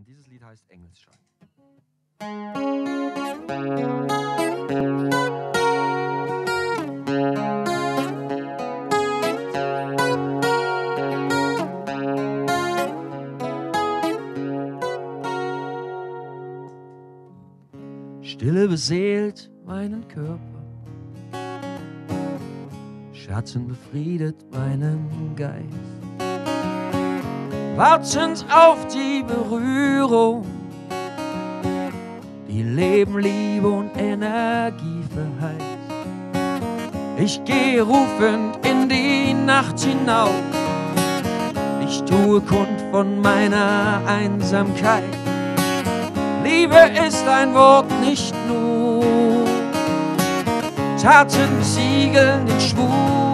dieses Lied heißt Engelsschein. Stille beseelt meinen Körper, Schatten befriedet meinen Geist. Wartend auf die Berührung, die Leben, Liebe und Energie verheißt. Ich gehe rufend in die Nacht hinaus, ich tue kund von meiner Einsamkeit. Liebe ist ein Wort, nicht nur Taten siegeln den Schwur.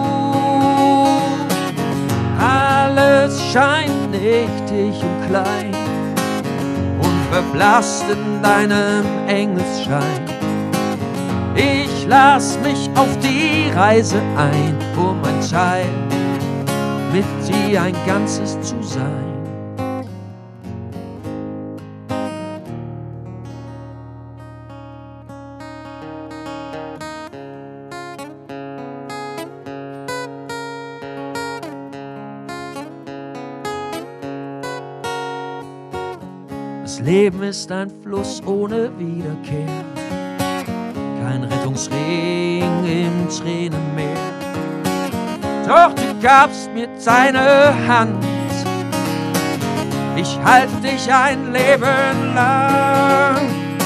Alles scheint nichtig und klein und verblasst in deinem Engelsschein. Ich lass mich auf die Reise ein, um ein Teil mit dir ein Ganzes zu sein. Das Leben ist ein Fluss ohne Wiederkehr, kein Rettungsring im Tränenmeer. Doch du gabst mir deine Hand, ich halte dich ein Leben lang.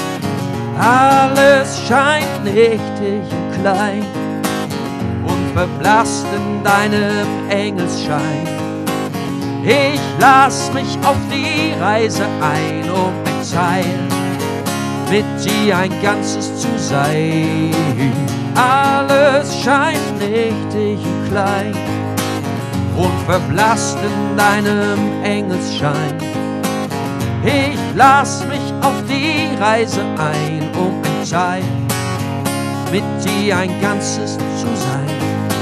Alles scheint nichtig und klein und verblasst in deinem Engelsschein. Ich lass mich auf die Reise ein, um ein Teil mit dir ein Ganzes zu sein. Alles scheint nichtig und klein und verblasst in deinem Engelsschein. Ich lass mich auf die Reise ein, um ein Teil mit dir ein Ganzes zu sein.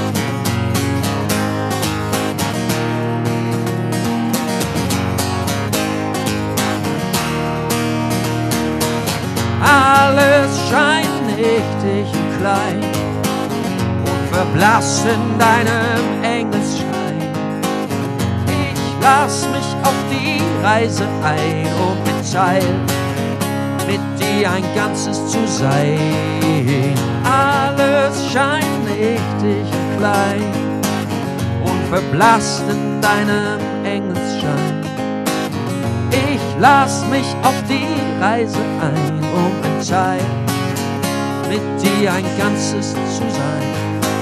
Alles scheint nichtig und klein und verblasst in deinem Engelsschein. Ich lass mich auf die Reise ein, um ein Teil mit dir ein Ganzes zu sein. Alles scheint nichtig und klein und verblasst in deinem Engelsschein. Ich lass mich auf die Reise ein, um ein Teil mit dir ein Ganzes zu sein.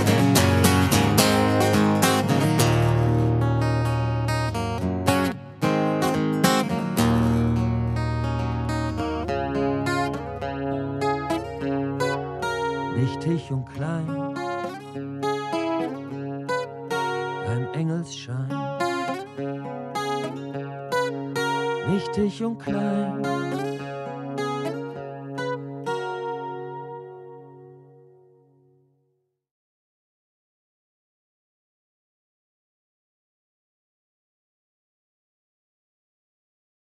Nichtig und klein, dein Engelsschein. Nichtig und klein,